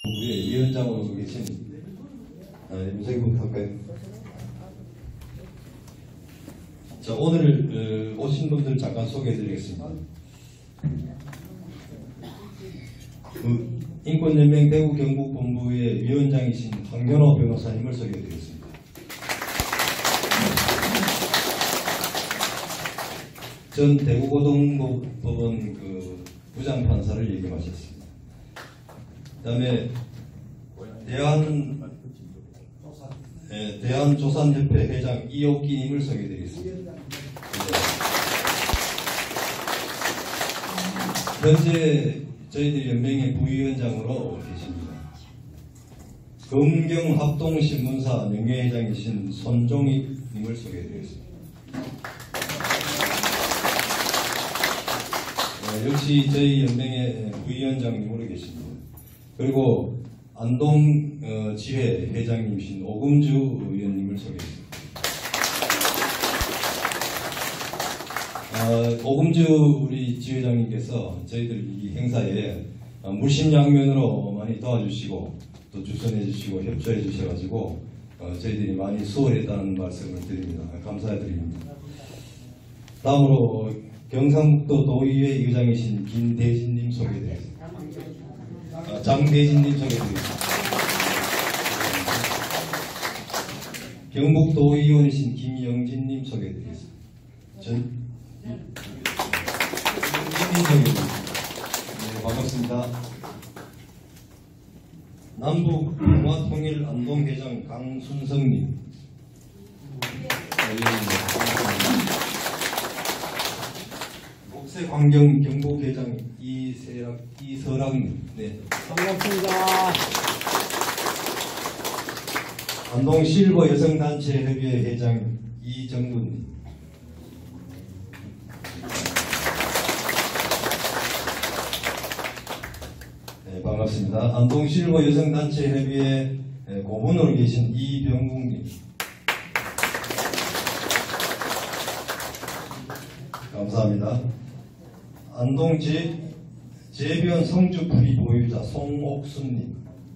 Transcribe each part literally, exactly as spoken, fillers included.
우리 위원장으로 계신 임세국 할까요? 자, 오늘 어, 오신 분들 잠깐 소개해드리겠습니다. 그 인권연맹 대구 경북본부의 위원장이신 황현호 변호사님을 소개해드리겠습니다. 전 대구고등법원 그 부장판사를 역임하셨습니다. 그 다음에 대한 네, 대한조산협회 회장 이옥기님을 소개해드리겠습니다. 네. 현재 저희들 연맹의 부위원장으로 계십니다. 검경합동신문사 명예회장이신 손종익님을 소개해드리겠습니다. 네, 역시 저희 연맹의 부위원장님으로 계십니다. 그리고 안동 어, 지회 회장님이신 오금주 의원님을 소개했습니다. 어, 오금주 우리 지회장님께서 저희들 이 행사에 어, 물심양면으로 많이 도와주시고 또 주선해 주시고 협조해 주셔가지고 어, 저희들이 많이 수월했다는 말씀을 드립니다. 감사드립니다. 다음으로 경상북도 도의회 의장이신 김대진님 소개해드리겠습니다. 아, 장대진님 소개해드리겠습니다. 경북도의원이신 김영진님 소개해드리겠습니다. 전 김님 소개해드리겠습니다. 네, 반갑습니다. 남북평화통일 안동회장 강순성님. 목세광경 경북회장 이세락, 이설학님. 네. 반갑습니다. 안동 실버 여성단체협의회 회장 이정근님. 네, 반갑습니다. 안동 실버 여성단체협의회 고문으로 계신 이병국님. 감사합니다. 안동 제, 제변 성주풀이 보유자 송옥순님.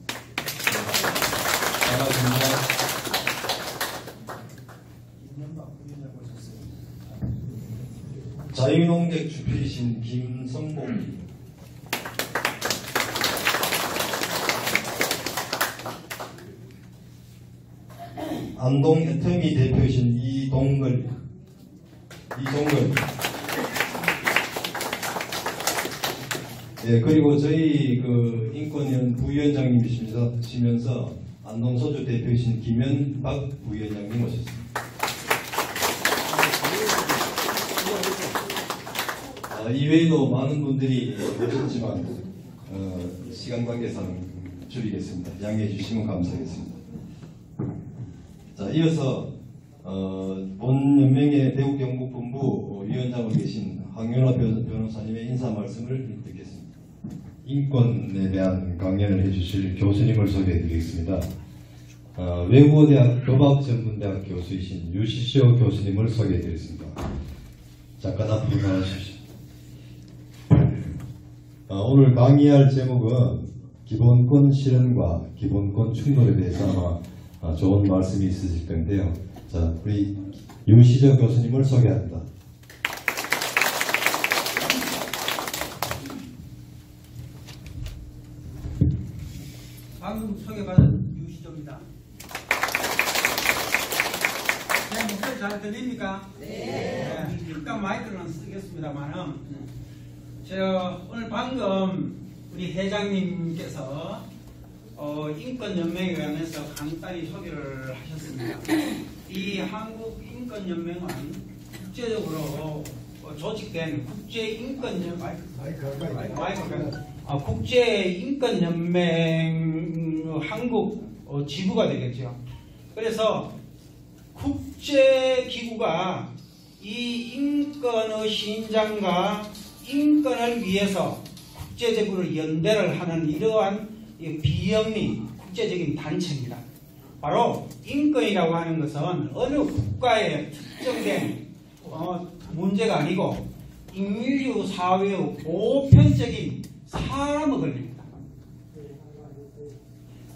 반갑습니다. 자유농객 주필이신 김성복님. 안동 애터미 대표이신 이동걸. 이동걸. 네, 그리고 저희 그 인권위원 부위원장님이시면서 안동소주 대표이신 김현박 부위원장님 오셨습니다. 아, 이외에도 많은 분들이 오셨지만 어, 시간 관계상 줄이겠습니다. 양해해 주시면 감사하겠습니다. 자, 이어서 어, 본 연맹의 대구 경북본부 위원장으로 계신 황현호 변호사님의 인사 말씀을 듣겠습니다. 인권에 대한 강연을 해주실 교수님을 소개해드리겠습니다. 어, 외국어대학 교박전문대학 교수이신 유시시오 교수님을 소개해드리겠습니다. 잠깐 앞으로 나와주십시오. 어, 오늘 강의할 제목은 기본권 실현과 기본권 충돌에 대해서 아마 어, 좋은 말씀이 있으실 텐데요. 자, 우리 유시시오 교수님을 소개합니다. 방금 소개받은 유시조입니다. 제 목소리 잘 들립니까? 네. 네. 일단 마이크는 쓰겠습니다만은, 제가 오늘 방금 우리 회장님께서 어, 인권연맹에 관해서 간단히 소개를 하셨습니다. 이 한국인권연맹은 국제적으로 조직된 국제인권연맹, 마이크, 마이크, 마이크, 마이크, 아, 국제인권연맹 한국 어, 지부가 되겠죠. 그래서 국제기구가 이 인권의 신장과 인권을 위해서 국제적으로 연대를 하는 이러한 비영리 국제적인 단체입니다. 바로 인권이라고 하는 것은 어느 국가의 특정된 어, 문제가 아니고 인류 사회의 보편적인 사람의 권리입니다.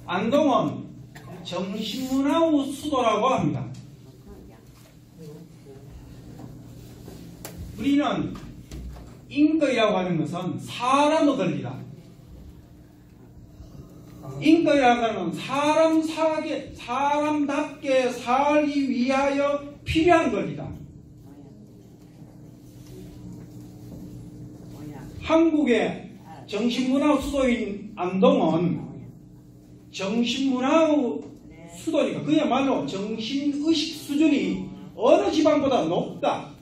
안동은 정신문화의 수도라고 합니다. 우리는 인권이라고 하는 것은 사람의 권리다. 인권이라고 하는 것은 사람 사게, 사람답게 살기 위하여 필요한 권리다. 한국의 정신문화 수도인 안동은 정신문화의 수도니까 그야말로 정신의식 수준이 어느 지방보다 높다.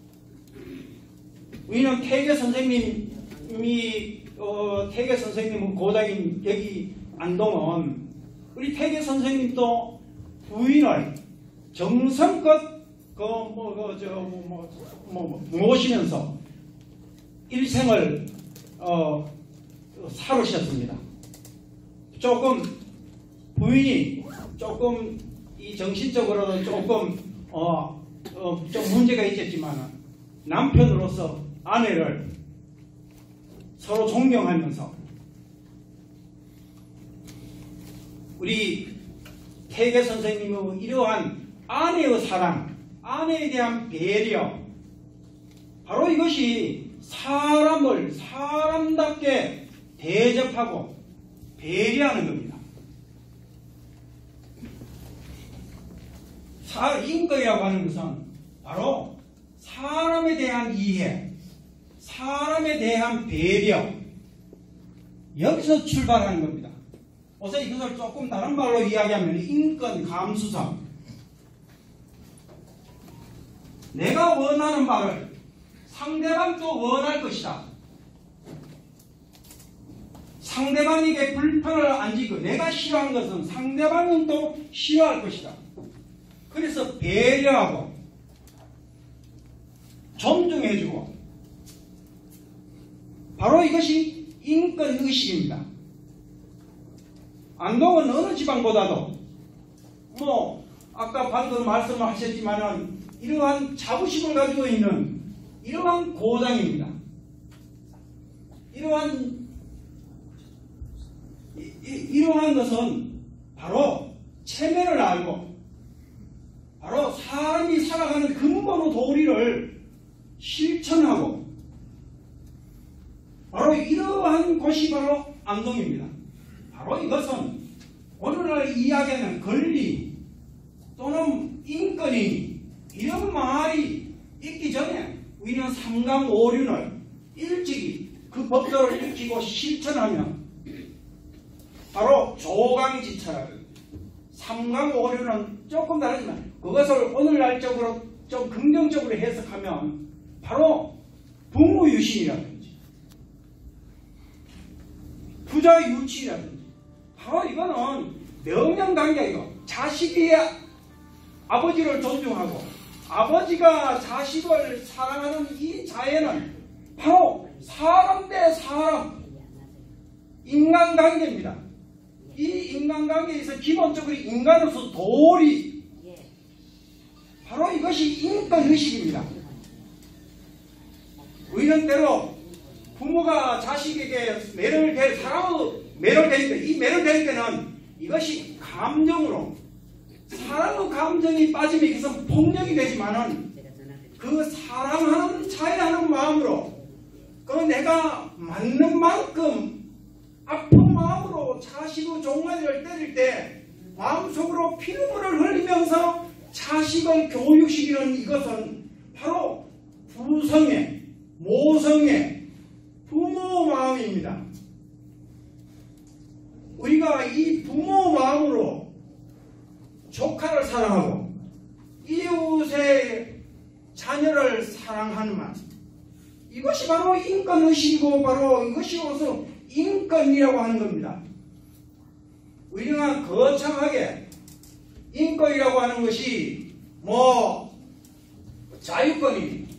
우리는 태계 선생님이 어, 태계 선생님은 고장인 여기 안동은 우리 태계 선생님도 부인을 정성껏 그뭐그저뭐 뭐, 뭐, 모시면서 일생을 어, 살으셨습니다. 조금 부인이 조금 이 정신적으로는 조금 어, 어, 좀 문제가 있었지만 남편으로서 아내를 서로 존경하면서 우리 태계 선생님의 이러한 아내의 사랑, 아내에 대한 배려, 바로 이것이 사람을 사람답게 대접하고 배려하는 겁니다. 인권이라고 하는 것은 바로 사람에 대한 이해, 사람에 대한 배려, 여기서 출발하는 겁니다. 어서 이것을 조금 다른 말로 이야기하면 인권 감수성. 내가 원하는 바를 상대방도 원할 것이다. 상대방에게 불편을 안지고 내가 싫어하는 것은 상대방은 또 싫어할 것이다. 그래서 배려하고 존중해주고 바로 이것이 인권의식입니다. 안동은 어느 지방보다도 뭐 아까 방금 말씀을 하셨지만은 이러한 자부심을 가지고 있는 이러한 고장입니다. 이러한 이, 이, 이러한 것은 바로 체면을 알고 바로 사람이 살아가는 근본의 도리를 실천하고 바로 이러한 곳이 바로 안동입니다. 바로 이것은 오늘날 이야기하는 권리 또는 인권이 이런 말이 있기 전에 우리는 삼강오륜을 일찍이 그 법도를 익히고 실천하면 바로 조강지처럼 삼강오륜은 조금 다르지만 그것을 오늘날적으로 좀 긍정적으로 해석하면 바로 부모유신이라든지 부자유치라든지 바로 이거는 명령관계이고 자식이 아버지를 존중하고 아버지가 자식을 사랑하는 이 자애는 바로 사람 대 사람 인간관계입니다. 이 인간관계에서 기본적으로 인간으로서 도리 바로 이것이 인권의식입니다. 우리는 때로 부모가 자식에게 매를 댈 사랑의 매를 댈 때, 이 매를 댈 때는 이것이 감정으로 사랑의 감정이 빠지면 이것은 폭력이 되지만은 그 사랑하는 자애하는 마음으로 그 내가 맞는 만큼 아픈 마음으로 자식의 종아리를 때릴 때 마음속으로 피눈물을 흘리면서 자식을 교육시키는 이것은 바로 부성의 모성의 부모 마음입니다. 우리가 이 부모 마음으로 조카를 사랑하고 이웃의 자녀를 사랑하는 마음 이것이 바로 인권의식이고 바로 이것이 어서 인권이라고 하는 겁니다. 우리가 거창하게 인권이라고 하는 것이 뭐 자유권이니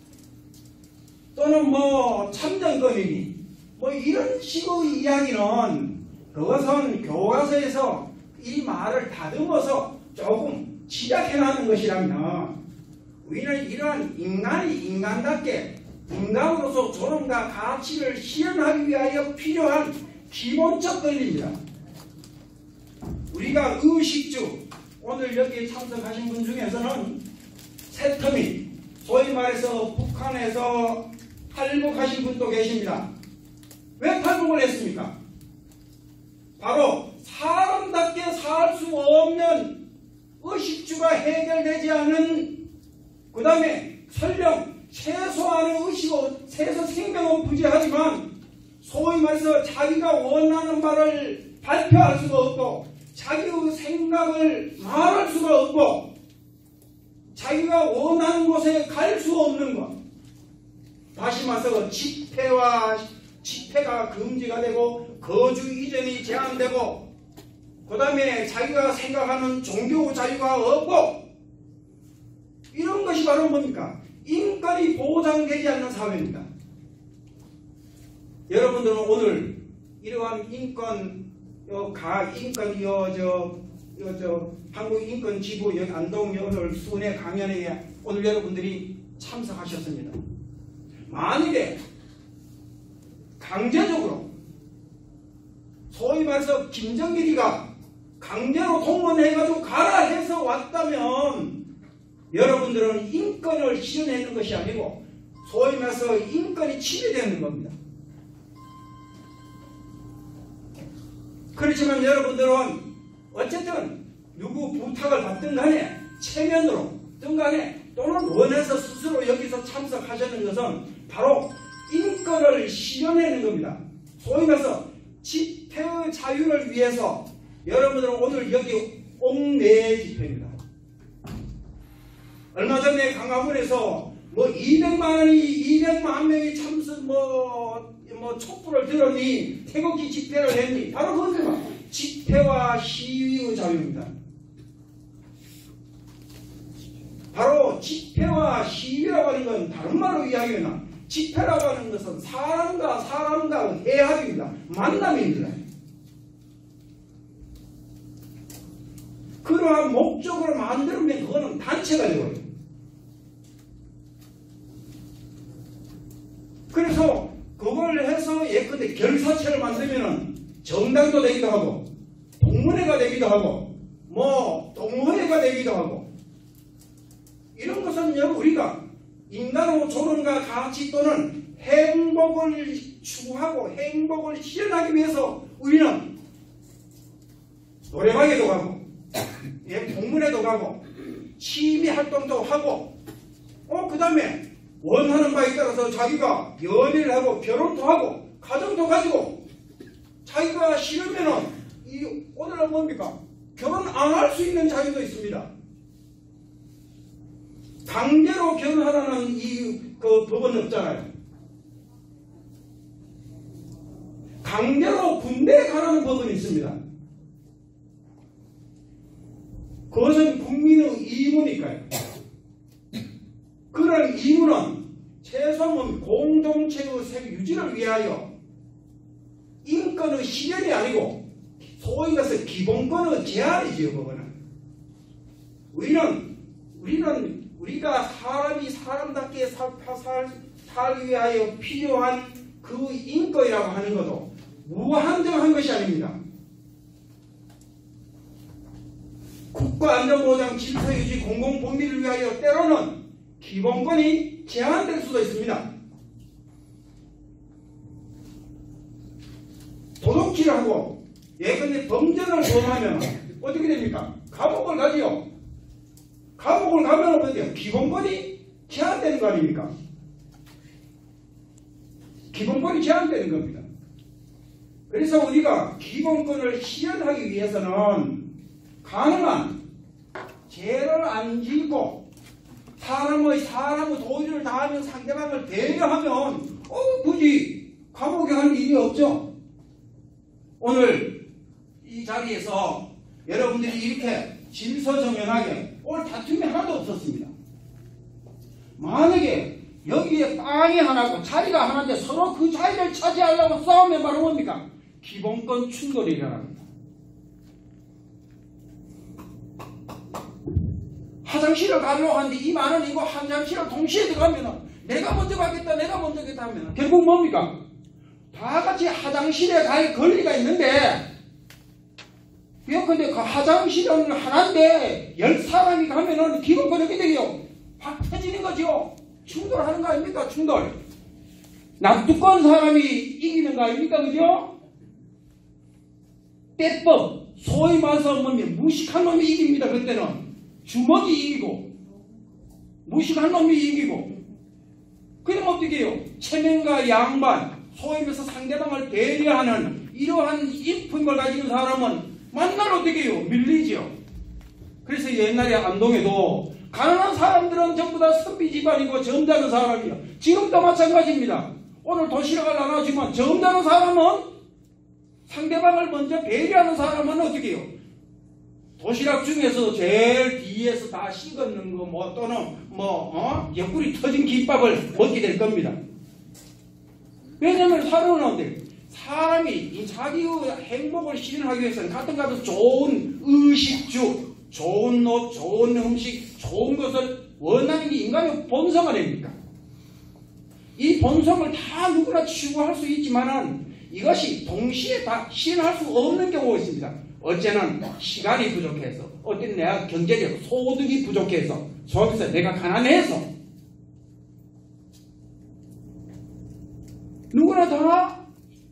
또는 뭐 참정권이니 뭐 이런 식의 이야기는 그것은 교과서에서 이 말을 다듬어서 조금 지적해나는 것이라면 우리는 이러한 인간이 인간답게 인간으로서 존엄과 가치를 실현하기 위하여 필요한 기본적 권리입니다. 우리가 의식주, 오늘 여기 참석하신 분 중에서는 새터미, 소위 말해서 북한에서 탈북하신 분도 계십니다. 왜 탈북을 했습니까? 바로 사람답게 살 수 없는 의식주가 해결되지 않은, 그 다음에 설령 최소한의 의식은 최소 생명은 부재하지만 소위 말해서 자기가 원하는 바를 발표할 수가 없고 자기의 생각을 말할 수가 없고 자기가 원하는 곳에 갈 수 없는 것. 다시 말해서 집회와 집회가 금지가 되고 거주 이전이 제한되고 그 다음에 자기가 생각하는 종교 자유가 없고 이런 것이 바로 뭡니까? 인권이 보장되지 않는 사회입니다. 여러분들은 오늘 이러한 인권, 요, 가, 인권, 요, 저, 요, 저, 한국인권지구 여기 안동 오늘 순회 강연에 오늘 여러분들이 참석하셨습니다. 만일에 강제적으로 소위 말해서 김정일이가 강제로 동원해가지고 가라 해서 왔다면 여러분들은 인권을 실현하는 것이 아니고 소위 말해서 인권이 침해되는 겁니다. 그렇지만 여러분들은 어쨌든 누구 부탁을 받든 간에 체면으로 든 간에 또는 원해서 스스로 여기서 참석하시는 것은 바로 인권을 실현하는 겁니다. 소위 말해서 집회의 자유를 위해서 여러분들은 오늘 여기 옥내 집회입니다. 얼마 전에 강화문에서 뭐 이백만 원이 이백만 명이 참석 뭐, 뭐 촛불을 들었니 태극기 집회를 했니 바로 그것입니다. 집회와 시위의 자유입니다. 바로 집회와 시위라고 하는 건 다른 말로 이야기하면 집회라고 하는 것은 사람과 사람과 해합입니다. 만남입니다. 그러한 목적으로 만들면 그거는 단체가 되어요. 그래서 그걸 해서 예컨대 결사체를 만들면은 정당도 되기도 하고 동문회가 되기도 하고 뭐 동호회가 되기도 하고 이런 것은 우리가 인간의 조론과 가치 또는 행복을 추구하고 행복을 실현하기 위해서 우리는 노래방에도 가고 예, 동문회도 가고 취미 활동도 하고 어, 그 다음에 원하는 바에 따라서 자기가 연애를 하고 결혼도 하고 가정도 가지고 자기가 싫으면은 이 오늘은 뭡니까? 결혼 안 할 수 있는 자유도 있습니다. 강제로 결혼하라는 이 그 법은 없잖아요. 강제로 군대에 가라는 법은 있습니다. 그것은 국민의 의무니까요. 그런 의무는 최소한 공동체의 생 유지를 위하여 인권의 실현이 아니고 소위 말해서 기본권의 제한이지요. 그거는 우리는 우리는 우리가 사람이 사람답게 살, 살, 살기 위하여 필요한 그 인권이라고 하는 것도 무한정한 것이 아닙니다. 국가안전보장 질서유지 공공복리를 위하여 때로는 기본권이 제한될 수도 있습니다. 도둑질을 하고 예컨대 범죄를 범하면 어떻게 됩니까? 감옥을 가지요. 감옥을 가면 어때요? 기본권이 제한되는 거 아닙니까? 기본권이 제한되는 겁니다. 그래서 우리가 기본권을 실현하기 위해서는 가능한 죄를 안 짓고 사람의 사람의 도리를 다하면 상대방을 배려하면 어 굳이 감옥에 갈 일이 없죠. 오늘 이 자리에서 여러분들이 이렇게 질서정연하게 오늘 다툼이 하나도 없었습니다. 만약에 여기에 땅이 하나고 자리가 하나인데 서로 그 자리를 차지하려고 싸우면 바로 뭡니까? 기본권 충돌이 일어납니다. 화장실을 가려고 하는데 이 많은 이거 화장실을 동시에 들어가면 내가 먼저 가겠다 내가 먼저 가겠다 하면 결국 뭡니까? 다 같이 화장실에 갈 권리가 있는데 예컨대 그 화장실은 하나인데 열 사람이 가면은 기본권 어떻게 되게요? 확 터지는 거죠. 충돌하는 거 아닙니까? 충돌. 납두꺼운 사람이 이기는 거 아닙니까? 그죠? 때법. 소위 말해서 뭐면 무식한 놈이 이깁니다. 그때는 주먹이 이기고 무식한 놈이 이기고. 그럼 어떻게 해요? 체면과 양반, 소위 말해서 상대방을 배려하는 이러한 인품을 가진 사람은 만날 어떻게 해요? 밀리죠. 그래서 옛날에 안동에도 가난한 사람들은 전부 다 선비 집안이고 점잖은 사람이요. 지금도 마찬가지입니다. 오늘 도시락을 나눠주면 점잖은 사람은 상대방을 먼저 배려하는 사람은 어떻게 해요? 도시락 중에서 제일 뒤에서 다 식었는 거 뭐 또는 뭐 어? 옆구리 터진 김밥을 먹게 될 겁니다. 왜냐하면 사람은 어때요? 사람이 자기의 행복을 실현하기 위해서는 같은 가서 좋은 의식주, 좋은 옷, 좋은 음식, 좋은 것을 원하는 게 인간의 본성 아닙니까? 이 본성을 다 누구나 추구할 수 있지만은 이것이 동시에 다 실현할 수 없는 경우가 있습니다. 어째는 시간이 부족해서, 어때는 내가 경제적 소득이 부족해서, 속에서 내가 가난해서. 누구나 다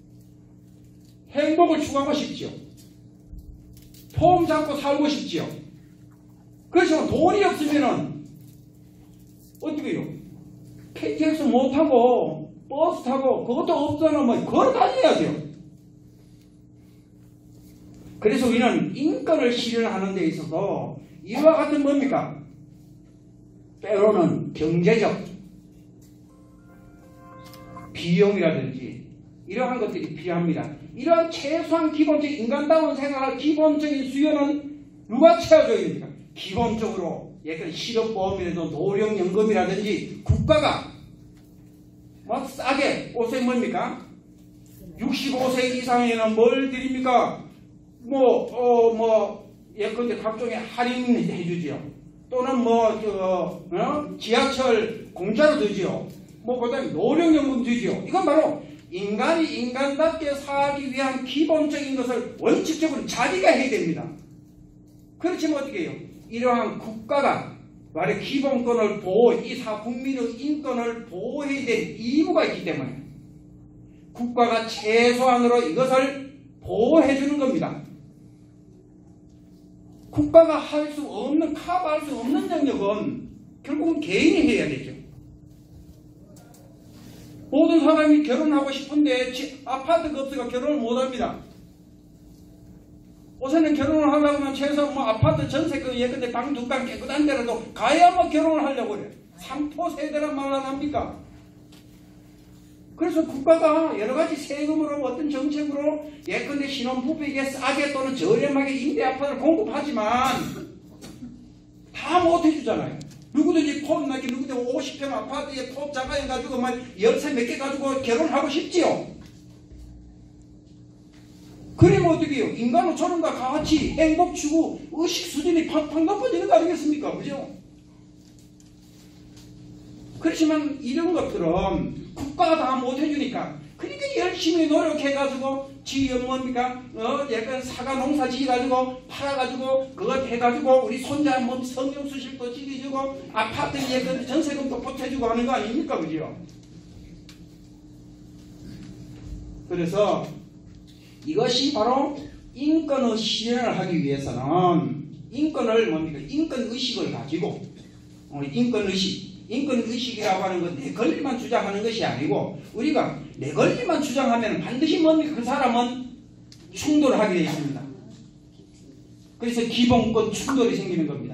행복을 추구하고 싶지요. 폼 잡고 살고 싶지요. 그렇지만 돈이 없으면은 어떻게 해요? 케이티엑스 못 타고 버스 타고 그것도 없잖아. 뭐 걸어 다녀야죠. 그래서 우리는 인권을 실현하는 데 있어서 이와 같은 뭡니까? 때로는 경제적 비용이라든지 이러한 것들이 필요합니다. 이러한 최소한 기본적인 인간다운 생활할 기본적인 수요는 누가 채워줘야 됩니까? 기본적으로 예컨대 실업보험이라도 노령연금이라든지 국가가 뭐 싸게 옷에 뭡니까? 육십오 세 이상에는 뭘 드립니까? 뭐, 어, 뭐, 예컨대 각종의 할인 해주지요. 또는 뭐, 저, 어? 지하철 공짜로 주지요. 뭐, 그 다음에 노령연금 주지요. 이건 바로 인간이 인간답게 살기 위한 기본적인 것을 원칙적으로 자기가 해야 됩니다. 그렇지만 어떻게 해요? 이러한 국가가 말의 기본권을 보호, 이 사 국민의 인권을 보호해야 될 이유가 있기 때문에 국가가 최소한으로 이것을 보호해 주는 겁니다. 국가가 할 수 없는, 커버할 수 없는 영역은 결국은 개인이 해야 되죠. 모든 사람이 결혼하고 싶은데 아파트가 없어서 결혼을 못합니다. 우선은 결혼을 하려고 하면 최소 뭐 아파트 전세금 예컨대 방 두 방 깨끗한 데라도 가야 뭐 결혼을 하려고 그래. 삼포 세대란 말 안 합니까? 그래서 국가가 여러 가지 세금으로 어떤 정책으로 예컨대 신혼부부에게 싸게 또는 저렴하게 임대 아파트를 공급하지만 다 못 해주잖아요. 누구든지 폼 나게 누구든지 오십 평 아파트에 폼 작아해가지고 막 열쇠 몇 개 가지고 결혼하고 싶지요. 그러면 어떻게 해요? 인간은 저런가 같이 행복 추구 의식 수준이 팍팍 높아지는 거 아니겠습니까? 그죠? 그렇지만 이런 것들은 국가가 다 못해주니까 그러니까 열심히 노력해가지고 지 뭡니까? 어, 약간 사과 농사 지어가지고 팔아가지고 그거 해가지고 우리 손자 뭐 성경 수실도 지어주고 아파트에 그 전세금도 보태주고 하는 거 아닙니까? 그죠? 그래서 이것이 바로 인권의 실현을 하기 위해서는 인권을 뭡니까? 인권의식을 가지고 어, 인권의식 인권의식이라고 하는 건 내 권리만 주장하는 것이 아니고 우리가 내 권리만 주장하면 반드시 뭡니까? 그 사람은 충돌을 하게 되어 있습니다. 그래서 기본권 충돌이 생기는 겁니다.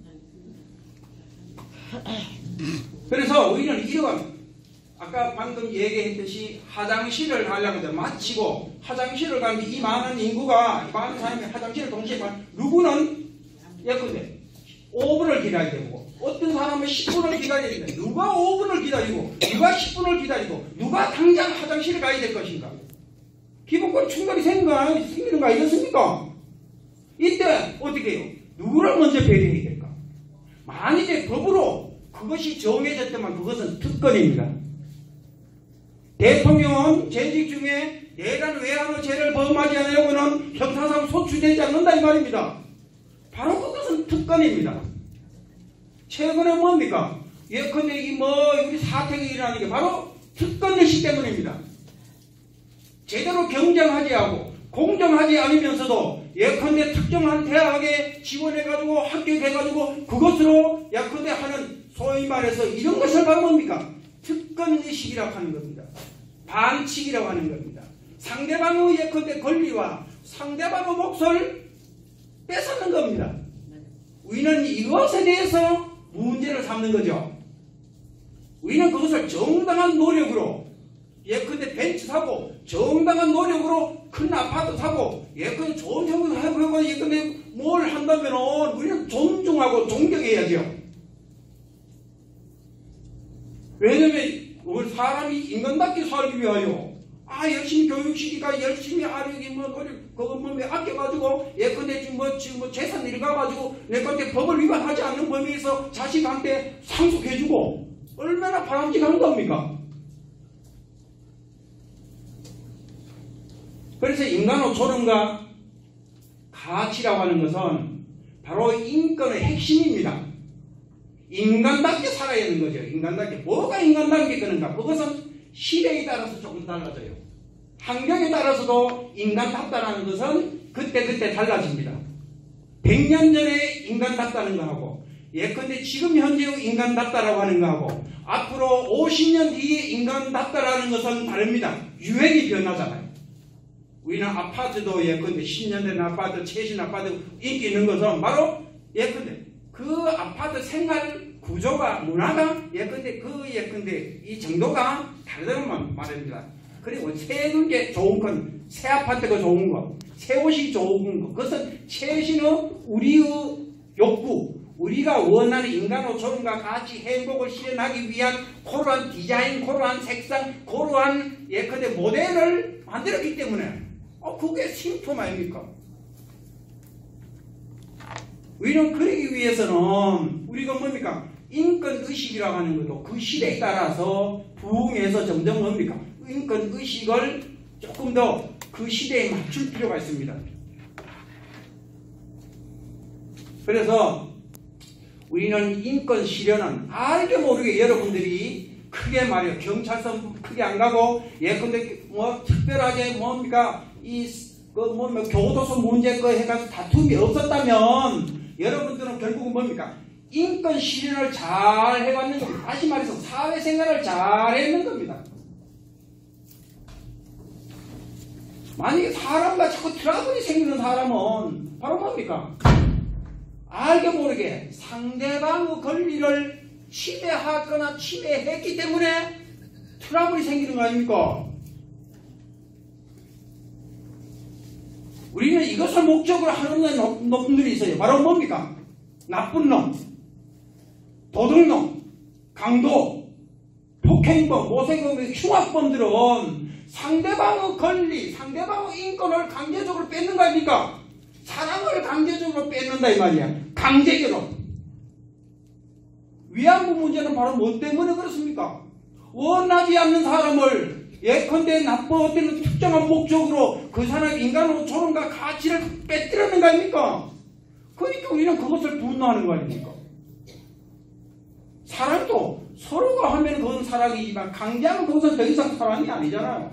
그래서 우리는 이러한 아까 방금 얘기했듯이 화장실을 가려고 해도 마치고 화장실을 가면 이 많은 인구가 이 많은 사람이 화장실을 동시에 가 누구는 예컨대 오 분을 기다려야 되고 어떤 사람은 십 분을 기다려야 된다. 누가 오 분을 기다리고 누가 십 분을 기다리고 누가 당장 화장실을 가야 될 것인가? 기본권 충돌이 생기는, 생기는 거 아니겠습니까? 이때 어떻게 해요? 누구를 먼저 배려해야 될까? 만약에 법으로 그것이 정해졌다면 그것은 특권입니다. 대통령은 재직 중에 내란 외환의 죄를 범하지 않으려고는 형사상 소추되지 않는다 이 말입니다. 바로 그것은 특권입니다. 최근에 뭡니까? 예컨대 이 뭐 우리 사태가 일어나는 게 바로 특권의식 때문입니다. 제대로 경쟁하지 않고 공정하지 않으면서도 예컨대 특정한 대학에 지원해가지고 합격해가지고 그것으로 예컨대 하는 소위 말해서 이런 것을 바로 뭡니까? 특권의식이라고 하는 겁니다. 반칙이라고 하는 겁니다. 상대방의 예컨대 권리와 상대방의 몫을 뺏어는 겁니다. 우리는 이것에 대해서 문제를 삼는 거죠. 우리는 그것을 정당한 노력으로 예컨대 벤츠 사고 정당한 노력으로 큰 아파트 사고 예컨대 좋은 형을 하고 예컨대 뭘 한다면 우리는 존중하고 존경해야죠. 왜냐면 우리 사람이 인간답게 살기 위하여 아 열심히 교육시키니까 열심히 하려기 뭐 그거 뭐 아껴가지고 예컨대 지금 뭐 지금 뭐 재산 일가가지고 예컨대 법을 위반하지 않는 범위에서 자식한테 상속해주고 얼마나 바람직한 겁니까? 그래서 인간의 존엄과 가치라고 하는 것은 바로 인권의 핵심입니다. 인간답게 살아야 하는 거죠. 인간답게. 뭐가 인간답게 끄는가? 그것은 시대에 따라서 조금 달라져요. 환경에 따라서도 인간답다라는 것은 그때그때 달라집니다. 백 년 전에 인간답다는 거하고 예컨대 지금 현재의 인간답다라고 하는 거하고 앞으로 오십 년 뒤에 인간답다라는 것은 다릅니다. 유행이 변하잖아요. 우리는 아파트도 예컨대 십 년 된 아파트, 최신 아파트 인기 있는 것은 바로 예컨대 그 아파트 생활 구조가 문화가 예컨대 그 예컨대 이 정도가 다르다는 말입니다. 그리고 새는 게 좋은 건 새 아파트가 좋은 거, 새 옷이 좋은 거, 그것은 최신의 우리의 욕구, 우리가 원하는 인간의 존엄과 가치, 행복을 실현하기 위한 그러한 디자인, 그러한 색상, 그러한 예컨대 모델을 만들었기 때문에 어 그게 신품 아닙니까? 우리는 그러기 위해서는 우리가 뭡니까? 인권의식이라고 하는 것도 그 시대에 따라서 부흥해서 점점 뭡니까? 인권의식을 조금 더 그 시대에 맞출 필요가 있습니다. 그래서 우리는 인권 실현은 알게 모르게 여러분들이 크게 말이요. 경찰서 크게 안 가고 예컨대 뭐 특별하게 뭡니까? 이 그 뭐 교도소 문제 거 해가지고 다툼이 없었다면 여러분들은 결국은 뭡니까? 인권 실현을 잘 해왔는 겁니다. 다시 말해서 사회생활을 잘 했는 겁니다. 만약에 사람과 자꾸 트러블이 생기는 사람은 바로 뭡니까? 알게 모르게 상대방의 권리를 침해하거나 침해했기 때문에 트러블이 생기는 거 아닙니까? 우리는 이것을 목적으로 하는 놈들이 있어요. 바로 뭡니까? 나쁜 놈, 도둑놈, 강도, 폭행범, 모세범, 흉악범들은 상대방의 권리, 상대방의 인권을 강제적으로 뺏는 거 아닙니까? 사랑을 강제적으로 뺏는다 이 말이야. 강제결혼. 위안부 문제는 바로 뭐 때문에 그렇습니까? 원하지 않는 사람을 예컨대 나쁜 어떤 특정한 목적으로 그 사람의 인간의 존엄과 가치를 빼뜨리는 거 아닙니까? 그러니까 우리는 그것을 분노하는 거 아닙니까? 사랑도 서로가 하면 그건 사랑이지만 강제하면 그것은 더 이상 사랑이 아니잖아요.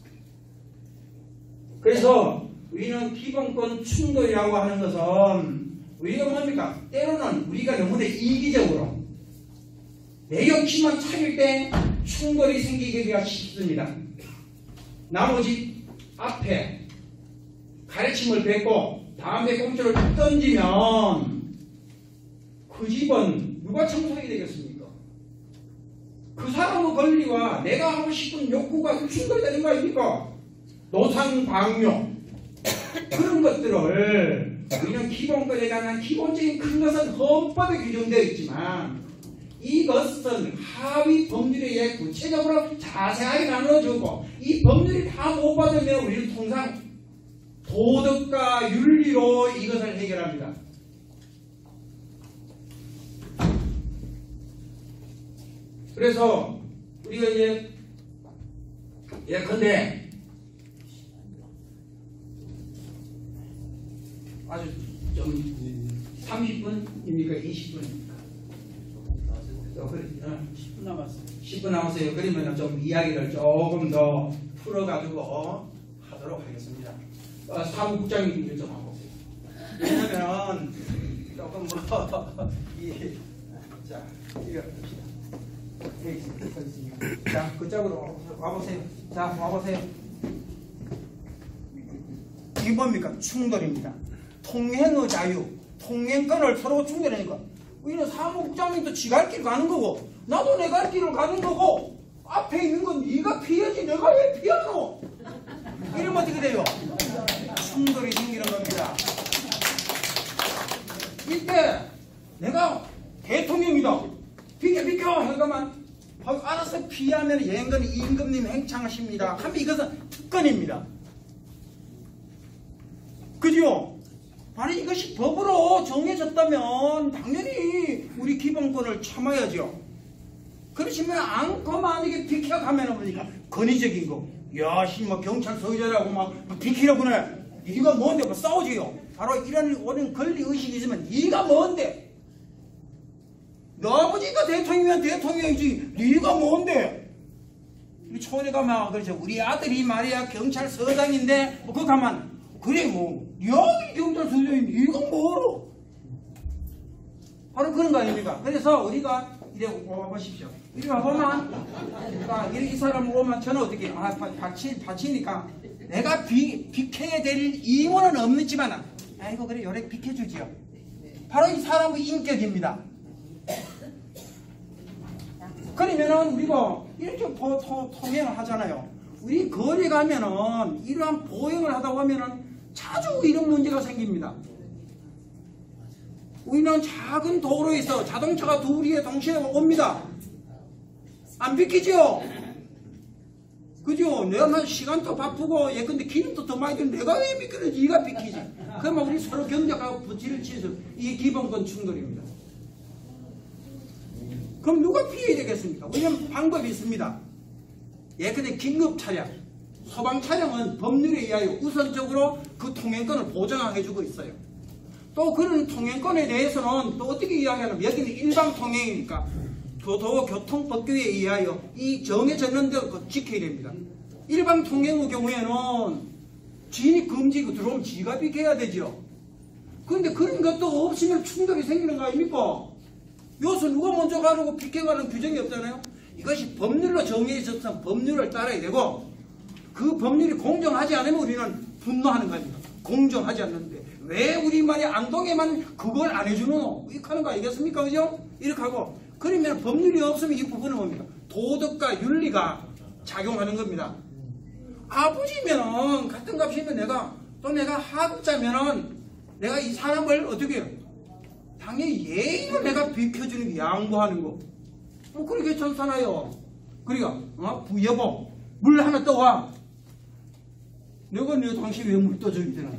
그래서 우리는 기본권 충돌이라고 하는 것은 우리가 뭡니까? 때로는 우리가 너무나 이기적으로 내 욕심만 차릴 때 충돌이 생기기가 쉽습니다. 나머지 앞에 가르침을 뱉고 다음에 꽁초를 툭 던지면 그 집은 누가 청소하게 되겠습니까? 그 사람의 권리와 내가 하고 싶은 욕구가 충돌되는 거 아닙니까? 노상 방뇨 그런 것들을 우리는 기본권에 관한 기본적인 큰 것은 헌법에 규정되어 있지만 이것은 하위 법률에 의해 구체적으로 자세하게 나눠주고 이 법률이 다 못 받으면 우리는 통상 도덕과 윤리로 이것을 해결합니다. 그래서 우리가 이제 예컨대 아주 좀 삼십 분입니까? 이십 분입니까? 십 분 남았어요. 십 분 남았어요. 그러면 좀 이야기를 조금 더 풀어가지고 어, 하도록 하겠습니다. 어, 사무국장님 일 좀 하고 오세요. 왜냐면 조금 뭐 이, 자 이거 봅시다. 여기 있습니다. 자 그쪽으로 와보세요. 자 와보세요. 이게 뭡니까? 충돌입니다. 통행의 자유, 통행권을 서로 충돌하니까 우리는 사무국장님도 지 갈 길 가는 거고 나도 내 갈 길을 가는 거고 앞에 있는 건 네가 피해야지 내가 왜 피하노? 이러면 어떻게 돼요? 충돌이 생기는 겁니다. 이때 내가 대통령이다. 비켜 비켜 해가만 알아서 피하면 예행건 임금님 행창하십니다. 하면 이것은 특권입니다. 그죠? 바로 이것이 법으로 정해졌다면 당연히 우리 기본권을 참아야죠. 그렇지만 않고만 이게 비켜가면 보니까 권위적인 거. 야, 씨, 뭐 경찰서 의자라고 막 비키라고 그래. 네가 뭔데? 뭐 싸우지요. 바로 이런 오는 권리 의식이 있으면 네가 뭔데? 너 아버지가 대통령이면 대통령이지. 네가 뭔데? 우리 초원에 가면 그렇죠. 우리 아들이 말이야 경찰서장인데 뭐 그거 가면 그래 뭐 여기 경찰서장인데 네가 뭐로? 바로 그런 거 아닙니까? 그래서 우리가 이래 와보십시오. 이리 와보면, 그러니까 이 사람 오면 저는 어떻게, 아, 받치, 받치니까 내가 비, 비켜야 될 이유는 없지만, 아이고, 그래, 요래 비켜주지요. 바로 이 사람의 인격입니다. 그러면은 우리가 이렇게 보, 토, 통행을 하잖아요. 우리 거리 가면은 이러한 보행을 하다 보면은 자주 이런 문제가 생깁니다. 우리는 작은 도로에서 자동차가 둘이 동시에 옵니다. 안 비키죠? 그죠? 내가 시간도 바쁘고 예컨대 기름도 더 많이 드는데 내가 왜 비키는지 네가 비키지. 그러면 우리 서로 경쟁하고 부치를 치서 이게 기본권 충돌입니다. 그럼 누가 피해야 되겠습니까? 왜냐면 방법이 있습니다. 예컨대 긴급 차량, 소방 차량은 법률에 의하여 우선적으로 그 통행권을 보장해주고 있어요. 또 그런 통행권에 대해서는 또 어떻게 이야기하냐면 여기는 일반 통행이니까 도로교통법규에 의하여 이 정해졌는 대로 지켜야 됩니다. 일반 통행의 경우에는 진입 금지고 들어오면 지가 비켜야 되죠. 그런데 그런 것도 없으면 충돌이 생기는 거 아닙니까? 여기서 누가 먼저 가려고 비켜가는 규정이 없잖아요. 이것이 법률로 정해져서 법률을 따라야 되고 그 법률이 공정하지 않으면 우리는 분노하는 거 아닙니까? 공정하지 않는데 왜 우리 말이 안동에만 그걸 안 해주노? 이렇게 하는 거 아니겠습니까? 그죠? 이렇게 하고 그러면 법률이 없으면 이 부분은 뭡니까? 도덕과 윤리가 작용하는 겁니다. 아버지면은 같은 값이면 내가 또 내가 하급자면은 내가 이 사람을 어떻게 해요? 당연히 예의로 내가 비켜주는 게 양보하는 거. 뭐 그래 괜찮잖아요. 그러니까 어? 여보 물 하나 떠와. 내가 내 당신 왜 물 떠줘야 되나?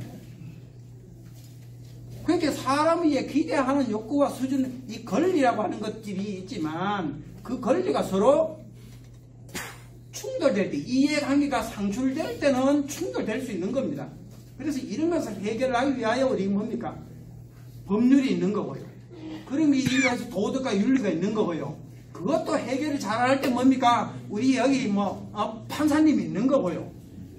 그렇게 사람이 기대하는 욕구와 수준, 이 권리라고 하는 것들이 있지만 그 권리가 서로 충돌될 때, 이해관계가 상출될 때는 충돌될 수 있는 겁니다. 그래서 이런 것을 해결하기 위하여 우리 뭡니까? 법률이 있는 거고요. 그런 게 이유에서 도덕과 윤리가 있는 거고요. 그것도 해결을 잘할 때 뭡니까? 우리 여기 뭐 어, 판사님이 있는 거고요.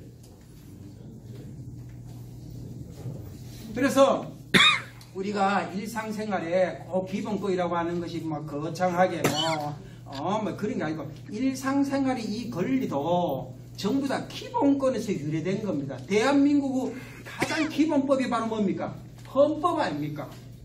그래서 우리가 일상생활에 그 기본권이라고 하는 것이 뭐 거창하게 뭐, 어, 뭐 그런 게 아니고 일상생활의 이 권리도 전부 다 기본권에서 유래된 겁니다. 대한민국의 가장 기본법이 바로 뭡니까? 헌법 아닙니까?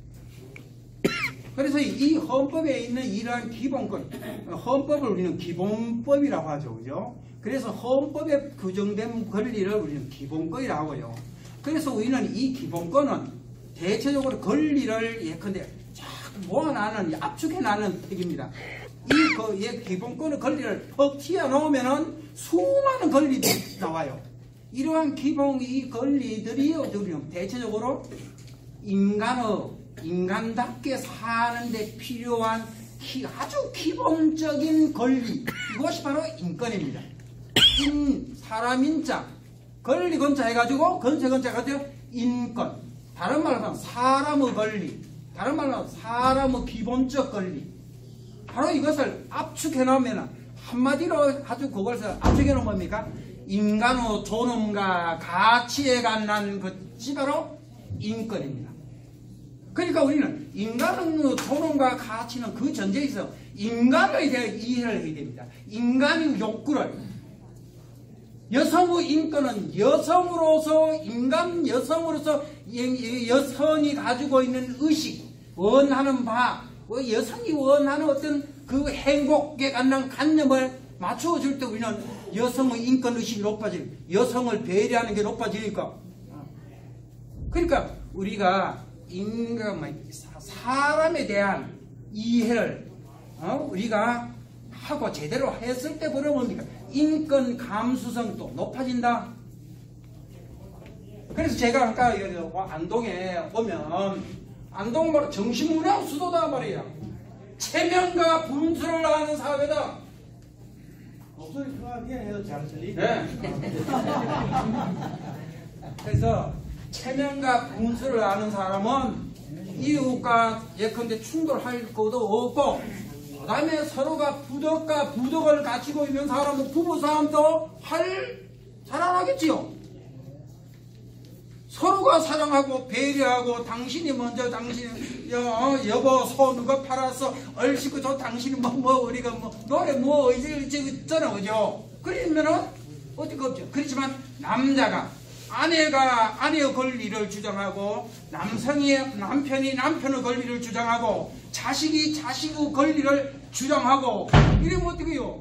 그래서 이 헌법에 있는 이러한 기본권, 헌법을 우리는 기본법이라고 하죠. 그죠? 그래서 헌법에 규정된 권리를 우리는 기본권이라고 하고요. 그래서 우리는 이 기본권은 대체적으로 권리를 예컨대 자꾸 모아나는 압축해나는 팩입니다. 이 그, 예, 기본권의 권리를 퍽 튀어놓으면은 수많은 권리들이 나와요. 이러한 기본 이 권리들이 우리는 대체적으로 인간의 인간답게 사는데 필요한 기, 아주 기본적인 권리, 이것이 바로 인권입니다. 인, 사람인자, 권리 건자 해가지고 건세 건자 해가지고 인권. 다른 말로 하면 사람의 권리, 다른 말로 하면 사람의 기본적 권리, 바로 이것을 압축해 놓으면 한마디로 아주 그것을 압축해 놓으면 뭡니까? 인간의 존엄과 가치에 관한 것이 바로 인권입니다. 그러니까 우리는 인간의 존엄과 가치는 그 전제에 있어 인간에 대해 이해를 해야 됩니다. 인간의 욕구를, 여성의 인권은 여성으로서, 인간 여성으로서 여성이 가지고 있는 의식, 원하는 바, 여성이 원하는 어떤 그 행복에 관한 관념을 맞추어줄 때 우리는 여성의 인권의식이 높아지고 여성을 배려하는 게 높아지니까. 그러니까 우리가 인간, 사람에 대한 이해를 어? 우리가 하고 제대로 했을 때 보면 뭡니까? 인권 감수성도 높아진다. 그래서 제가 아까 안동에 오면 안동은 바로 정신문화 수도다 말이야. 체면과 분수를 아는 사회다. 목소리 크게 잘 들리네. 네. 그래서 체면과 분수를 아는 사람은 이웃과 예컨대 충돌할 것도 없고, 그 다음에 서로가 부덕과 부덕을 가지고 있는 사람은 부부싸움도 할, 잘 안 하겠지요. 서로가 사랑하고 배려하고, 당신이 먼저 당신 여, 여보 소 누가 팔았어 얼씨구 저 당신이 뭐 뭐 우리가 뭐 노래 뭐 어쩌잖아 그죠. 그러면은 어디가 없죠. 그렇지만 남자가 아내가 아내의 권리를 주장하고, 남성이 남편이 남편의 권리를 주장하고, 자식이 자식의 권리를 주장하고, 이러면 어떡해요?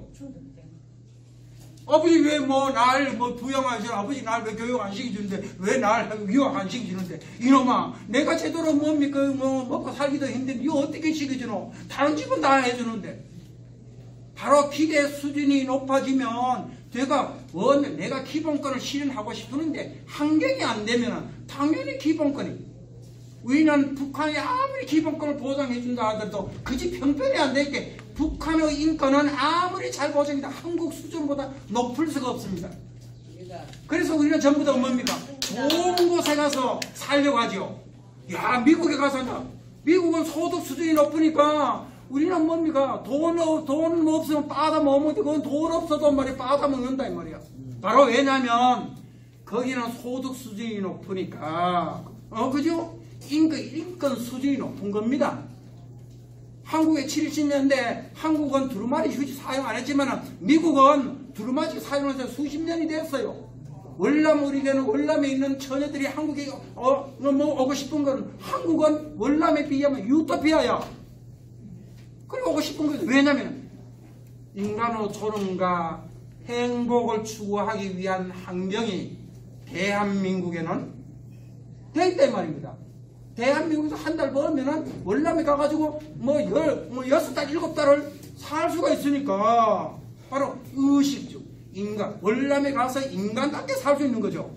아버지 왜 뭐 날 뭐 부양하시는, 아버지 날 왜 교육 안 시켜주는데 왜 날 유학 안 시켜주는데, 이놈아 내가 제대로 뭡니까 뭐 먹고 살기도 힘든데 이거 어떻게 시켜주노? 다른 집은 다 해주는데. 바로 기대 수준이 높아지면 내가 원 내가 기본권을 실현하고 싶은데 환경이 안 되면은 당연히 기본권이, 우리는 북한이 아무리 기본권을 보장해준다 하더라도 그 집 형편이 안 되게 북한의 인권은 아무리 잘 보장된다 한국 수준보다 높을 수가 없습니다. 그래서 우리는 전부 다 뭡니까? 좋은 곳에 가서 살려고 하죠. 야, 미국에 가서 한다. 미국은 소득 수준이 높으니까 우리는 뭡니까? 돈, 돈 없으면 빠다 먹으면 그건 돈 없어도 말이야 빠다 먹는다 이 말이야. 바로 왜냐면 거기는 소득 수준이 높으니까, 어 그죠? 인권, 인권 수준이 높은 겁니다. 한국의 칠십 년대 한국은 두루마리 휴지 사용 안 했지만 미국은 두루마리 사용한 지 수십 년이 됐어요. 월남 우리는 월남에 있는 처녀들이 한국에 어, 뭐 오고 싶은 건, 한국은 월남에 비하면 유토피아야. 그리고 오고 싶은 거죠. 왜냐면 인간의 존엄과 행복을 추구하기 위한 환경이 대한민국에는 돼 있단 말입니다. 대한민국에서 한 달 벌면은 월남에 가가지고 뭐 열, 뭐 여섯 달, 일곱 달을 살 수가 있으니까 바로 의식주, 인간, 월남에 가서 인간답게 살 수 있는 거죠.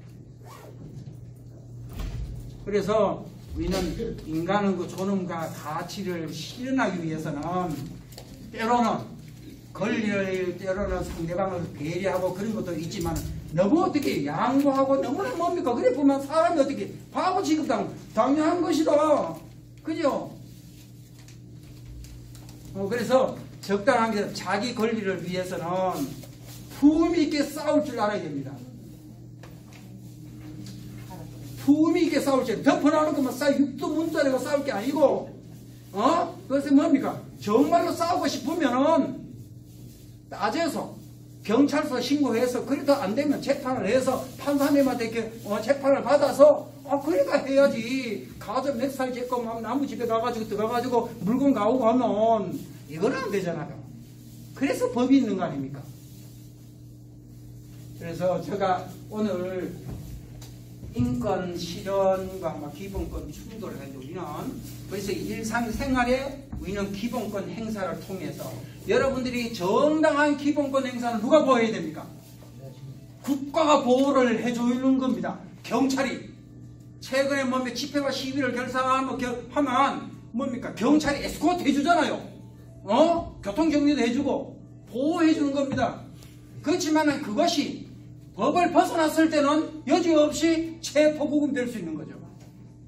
그래서 우리는 인간의 그 존엄과 가치를 실현하기 위해서는 때로는 권리를, 때로는 상대방을 배려하고 그런 것도 있지만 너무 어떻게 양보하고 너무나 뭡니까? 그래 보면 사람이 어떻게 바보 취급당 당연한 것이다. 그죠? 어, 그래서 적당하게 자기 권리를 위해서는 품위 있게 싸울 줄 알아야 됩니다. 품위 있게 싸울 줄, 덮어놓는 것만 싸우, 육두 문자리고 싸울 게 아니고, 어? 그것은 뭡니까? 정말로 싸우고 싶으면은 따져서 경찰서 신고해서, 그래도 안 되면 재판을 해서 판사님한테 이렇게 어, 재판을 받아서, 아, 그러니까 해야지. 가서 멱살 잡고 나무 집에 가가지고 들어가가지고 물건 가오고 하면 이거는 안 되잖아요. 그래서 법이 있는 거 아닙니까? 그래서 제가 오늘 인권 실현과 기본권 충돌을 가지고 우리는 그래서 일상생활에 우리는 기본권 행사를 통해서 여러분들이 정당한 기본권 행사는 누가 보호해야 됩니까? 국가가 보호를 해주는 겁니다. 경찰이 최근에 뭡니까 집회와 시위를 결사하면 하면 뭡니까 경찰이 에스코트 해주잖아요. 어? 교통정리도 해주고 보호해주는 겁니다. 그렇지만 그것이 법을 벗어났을 때는 여지없이 체포구금 될 수 있는 거죠.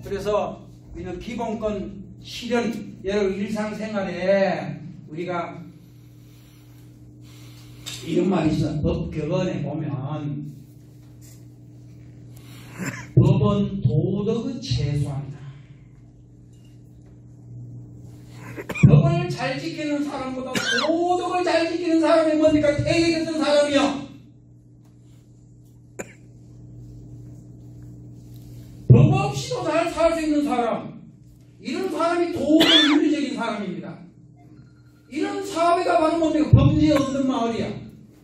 그래서 우리는 기본권 실현, 여러분 일상생활에 우리가 이런 말이 있어. 법격언에 보면 법은 도덕의 최소한이다. 법을 잘 지키는 사람보다 도덕을 잘 지키는 사람이 뭡니까? 태계 같은 사람이요. 법 없이도 잘 살 수 있는 사람, 이런 사람이 도덕 윤리적인 사람입니다. 이런 사회가 바로 뭡니까? 범죄 없는 마을이야.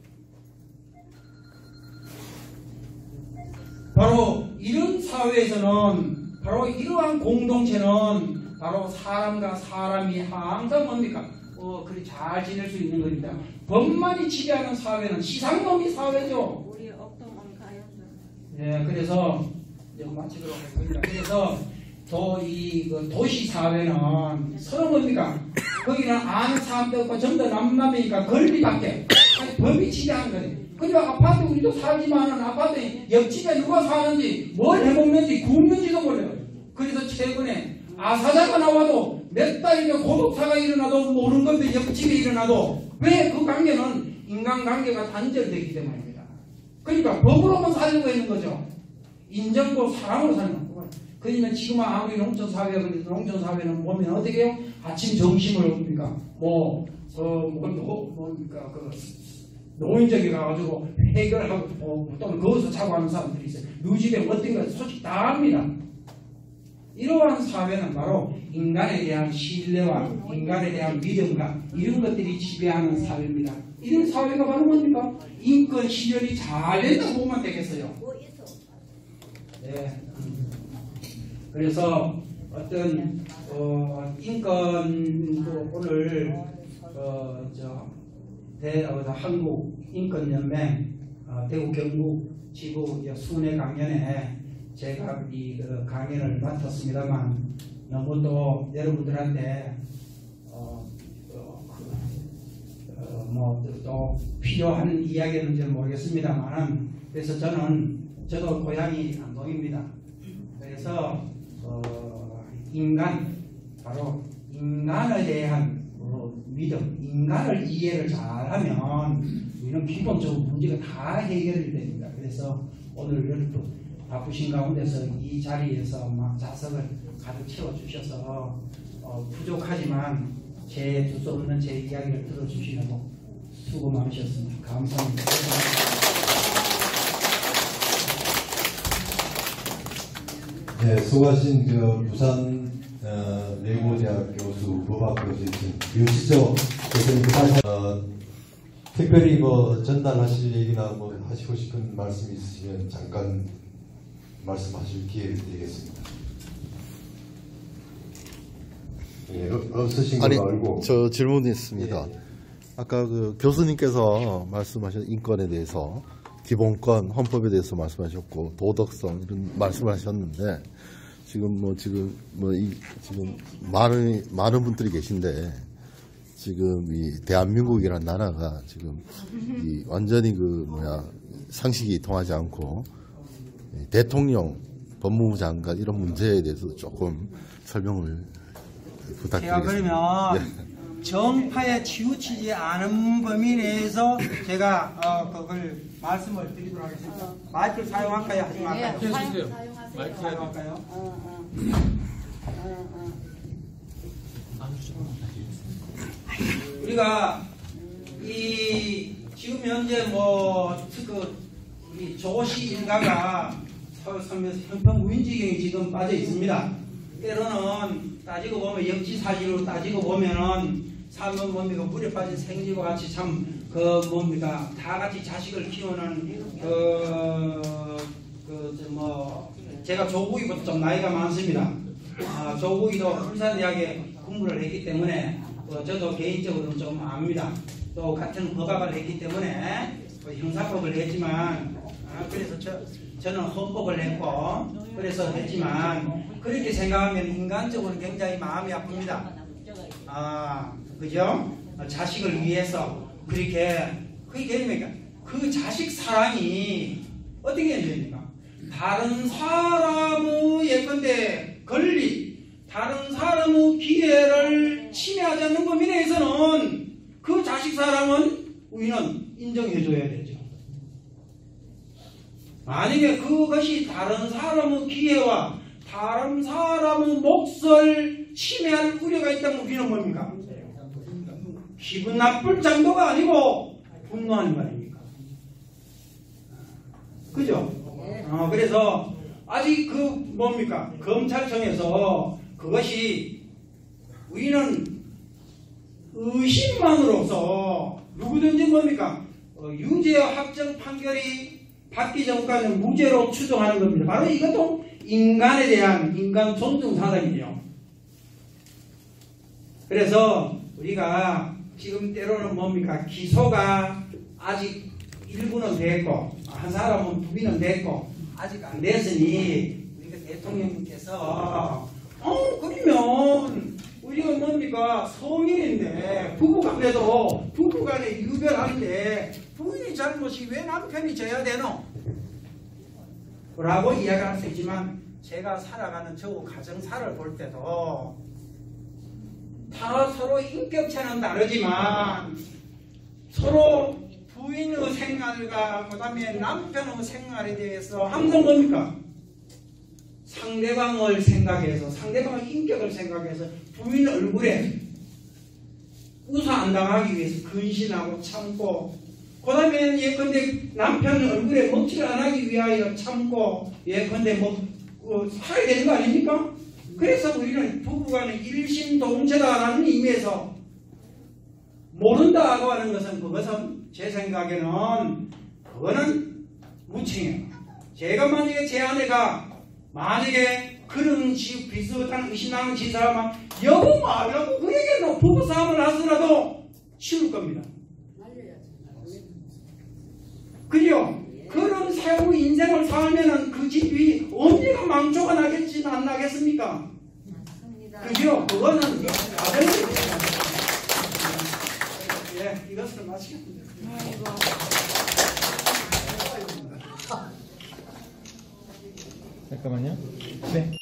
바로 이런 사회에서는, 바로 이러한 공동체는 바로 사람과 사람이 항상 뭡니까? 어, 그리 잘 지낼 수 있는 겁니다. 법만이 지배하는 사회는 시상놈이 사회죠. 우리 억동원 가요. 네, 그래서 이제 마치도록 하겠습니다. 그래서 또 이 그 도시 사회는 서로 뭡니까? 거기는 아는 사람도 없고 전부 다 남남이니까 권리밖에 아니, 법이 지배하는 거예요. 그러니까 아파트 우리도 살지만은 아파트에 옆집에 누가 사는지 뭘 해먹는지 굶는지도 몰라요. 그래서 최근에 아사자가 나와도 몇 달이면 고독사가 일어나도 모르는 건데 옆집에 일어나도 왜 그 관계는 인간관계가 단절되기 때문입니다. 그러니까 법으로만 살려고 있는 거죠. 인정고 사랑으로 사는 거. 그러면 지금 아무리 농촌사회가 그래도 농촌사회는 보면 어떻게 해요? 아침 점심을 뭡니까? 뭐, 어, 뭐, 뭡니까? 그, 노인정에 가가지고 해결하고 어, 또는 거기서 자고 하는 사람들이 있어요. 누집에 어떤 거 솔직히 다 합니다. 이러한 사회는 바로 인간에 대한 신뢰와 인간에 대한 믿음과 이런 것들이 지배하는 사회입니다. 이런 사회가 바로 뭡니까? 인권 실현이 잘 된다고 보면 되겠어요. 네. 그래서 어떤 어, 인권도 오늘 어, 저 대, 어, 한국 인권연맹 어, 대구 경북 지부 순회 강연에 제가 이 그 강연을 맡았습니다만 너무 또 여러분들한테 어, 어, 그, 어, 뭐 또 필요한 이야기였는지 모르겠습니다만 그래서 저는 저도 고향이 안동입니다. 그래서 어, 인간 바로 인간에 대한 어, 믿음, 인간을 이해를 잘하면 우리는 기본적으로 문제가 다 해결이 됩니다. 그래서 오늘 이렇게 바쁘신 가운데서 이 자리에서 막 자석을 가득 채워주셔서 어, 부족하지만 제 두 수 없는 제 이야기를 들어주시려고 수고 많으셨습니다. 감사합니다. 네, 수고하신 그 부산 어, 레고대학 교수, 법학 교수이신 유시조 교수님, 어, 특별히 뭐 전달하실 얘기나 뭐 하시고 싶은 말씀이 있으시면 잠깐 말씀하실 기회를 드리겠습니다. 예, 없으신 거 아니, 말고. 저 질문이 있습니다. 예. 아까 그 교수님께서 말씀하신 인권에 대해서 기본권, 헌법에 대해서 말씀하셨고 도덕성 이런 말씀하셨는데 지금 뭐 지금 뭐 이 지금 많은 많은 분들이 계신데 지금 이 대한민국이라는 나라가 지금 이 완전히 그 뭐야 상식이 통하지 않고 대통령, 법무부 장관 이런 문제에 대해서 조금 설명을 부탁드리겠습니다. 제가 그러면 네. 정파에 치우치지 않은 범위 내에서 제가 어, 그걸 말씀을 드리도록 하겠습니다. 마이크를 사용할까요? 하지 말까요? 네, 사용, 사용하세요. 사용할까요? 어, 어. 어, 어. 우리가 이 지금 현재 뭐그 우리 조시 일가가 서울 삼면서 형평무인지경에 지금 빠져 있습니다. 때로는 따지고 보면 역지사지로 따지고 보면은 삶은 뭡니까 물에 빠진 생쥐와 같이 참 그 뭡니까 다 같이 자식을 키우는 그그뭐 제가 조국이부터 좀 나이가 많습니다. 아, 조국이도 울산대학에 공부를 했기 때문에 어, 저도 개인적으로 좀 압니다. 또 같은 법학을 했기 때문에 뭐 형사법을 했지만 아, 그래서 저, 저는 헌법을 했고 그래서 했지만 그렇게 생각하면 인간적으로 굉장히 마음이 아픕니다. 아 그죠? 어, 자식을 위해서 그렇게 그게 뭡니까? 그 자식 사랑이 어떻게 해야 됩니까? 다른 사람의 예컨대 권리, 다른 사람의 기회를 침해하지 않는 범위 내에서는 그 자식 사람은 우리는 인정해줘야 되죠. 만약에 그것이 다른 사람의 기회와 다른 사람의 몫을 침해할 우려가 있다면 우리는 뭡니까? 기분 나쁠 정도가 아니고 분노하는 말입니까? 그죠? 어, 그래서 아직 그 뭡니까? 검찰청에서 그것이 우리는 의심만으로서 누구든지 뭡니까? 어, 유죄와 확정 판결이 받기 전까지는 무죄로 추정하는 겁니다. 바로 이것도 인간에 대한 인간 존중 사상이죠. 그래서 우리가 지금 때로는 뭡니까? 기소가 아직 일부는 됐고 한 사람은 부기는 됐고 아직 안 됐으니 우리가 대통령님께서 어 그러면 우리가 뭡니까? 성인인데 부부간에도 부부간에 유별한데 부인이 잘못이 왜 남편이 져야 되노? 라고 이야기할 수 있지만 제가 살아가는 저 가정사를 볼 때도 다 서로 인격체는 다르지만 서로 부인의 생활과 그 다음에 남편의 생활에 대해서 항상 뭡니까? 상대방을 생각해서 상대방의 인격을 생각해서 부인 얼굴에 우사 안 당하기 위해서 근신하고 참고 그 다음에 예컨대 남편 얼굴에 먹칠을 안 하기 위하여 참고 예컨대 뭐 어, 살아야 되는 거 아닙니까? 그래서 우리는 부부간의 일심동체다라는 의미에서 모른다고 하는 것은 그것은 제 생각에는 그거는 무책임이에요. 제가 만약에 제 아내가 만약에 그런 지, 비슷한 의심나는 짓을 여보 말라고 그에게 뭐 부부싸움을 하더라도 치울 겁니다. 그죠? 그런 새우 인생을 살면은 그 집이 언제가 망조가 나겠지 안 나겠습니까? 그죠? 그거는 가정이 예, 이것을 마치겠습니다. 잠깐만요. 네.